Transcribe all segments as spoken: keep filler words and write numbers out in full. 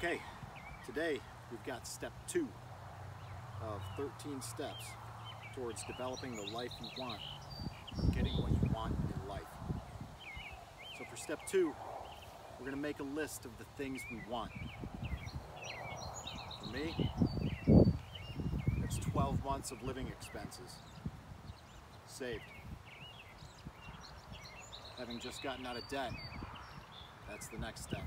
Okay, today we've got step two of thirteen steps towards developing the life you want, getting what you want in life. So for step two, we're going to make a list of the things we want. For me, it's twelve months of living expenses saved. Having just gotten out of debt, that's the next step.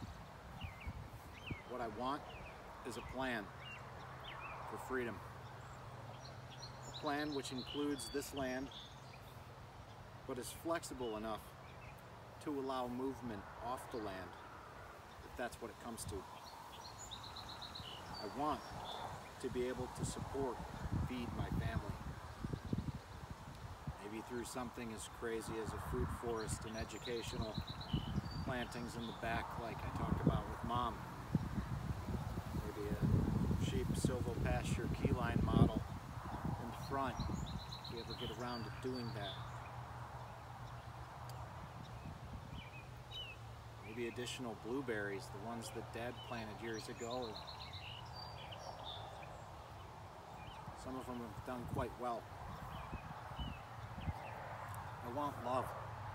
What I want is a plan for freedom. A plan which includes this land, but is flexible enough to allow movement off the land, if that's what it comes to. I want to be able to support, feed my family. Maybe through something as crazy as a fruit forest and educational plantings in the back like I talked about with Mom. Maybe a sheep silvopasture keyline model in the front, if we ever get around to doing that. Maybe additional blueberries, the ones that Dad planted years ago. Some of them have done quite well. I want love.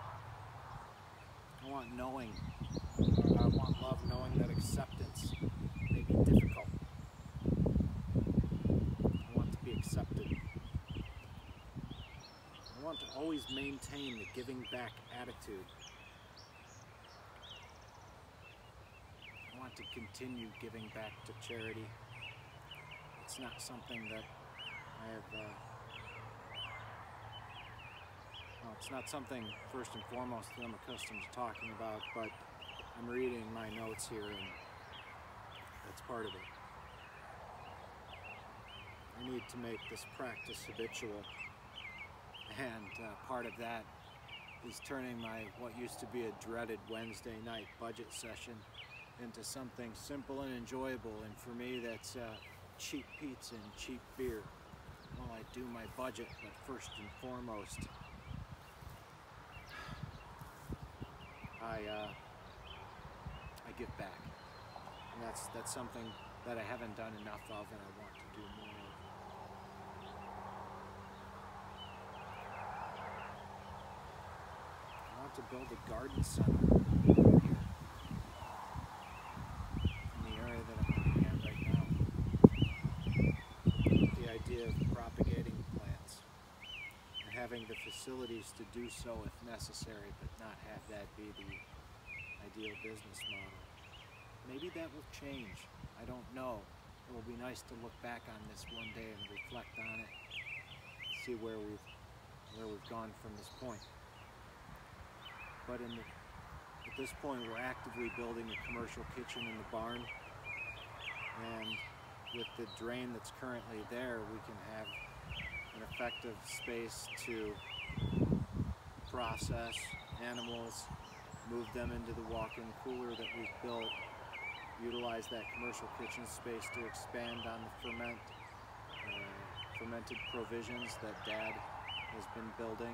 I want knowing. I want love knowing that acceptance may be difficult. I want to be accepted. I want to always maintain the giving back attitude. I want to continue giving back to charity. It's not something that I have uh, Well, it's not something, first and foremost, that I'm accustomed to talking about, but I'm reading my notes here, and that's part of it. I need to make this practice habitual, and uh, part of that is turning my, what used to be a dreaded Wednesday night budget session into something simple and enjoyable, and for me that's uh, cheap pizza and cheap beer. Well, I do my budget, but first and foremost, I, uh, I give back, and that's that's something that I haven't done enough of, and I want to do more of. I want to build a garden center here in the area that I'm looking at right now. The idea of propagating plants and having the facilities to do so if necessary, but not have that be the ideal business model. Maybe that will change. I don't know. It will be nice to look back on this one day and reflect on it, see where we've where we've gone from this point. But in the, at this point, we're actively building a commercial kitchen in the barn, and with the drain that's currently there, we can have an effective space to process animals, move them into the walk-in cooler that we've built, utilize that commercial kitchen space to expand on the ferment, uh, fermented provisions that Dad has been building.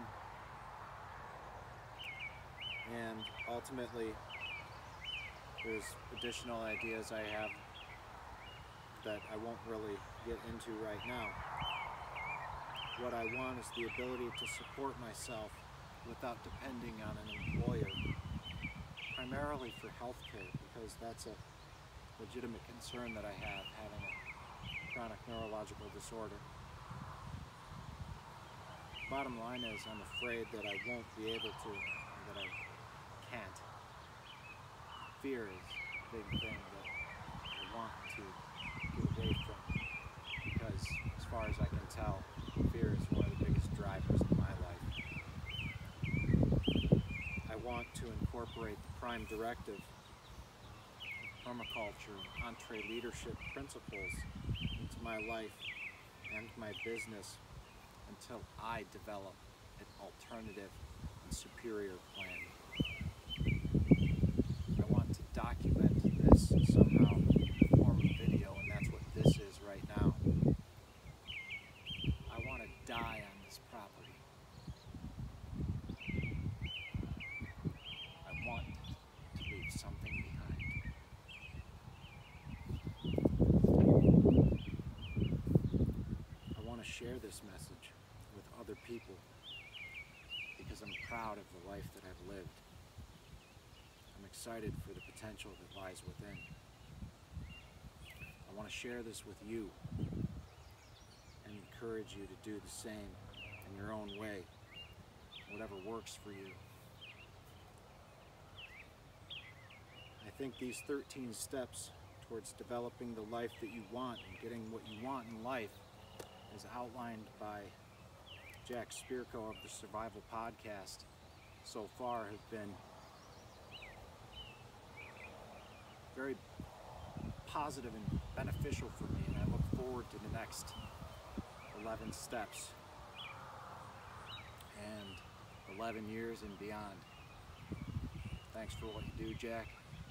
And ultimately, there's additional ideas I have that I won't really get into right now. What I want is the ability to support myself without depending on an employer, primarily for healthcare, because that's a legitimate concern that I have, having a chronic neurological disorder. Bottom line is, I'm afraid that I won't be able to, or that I can't. Fear is a big thing that I want to get away from, because as far as I can tell, fear is one of the biggest drivers in my life. I want to incorporate the prime directive of permaculture and EntreLeadership principles into my life and my business until I develop an alternative and superior plan. I want to document this somehow in the form of video, and that's what this is right now. I want to die on this property. I want to leave something behind. share this message with other people because I'm proud of the life that I've lived. I'm excited for the potential that lies within. I want to share this with you and encourage you to do the same in your own way, whatever works for you. I think these thirteen steps towards developing the life that you want and getting what you want in life, as outlined by Jack Spirko of the Survival Podcast, so far have been very positive and beneficial for me, and I look forward to the next eleven steps and eleven years and beyond. Thanks for what you do, Jack.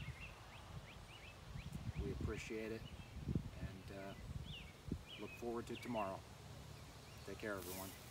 We appreciate it, and uh, look forward to tomorrow. Take care, everyone.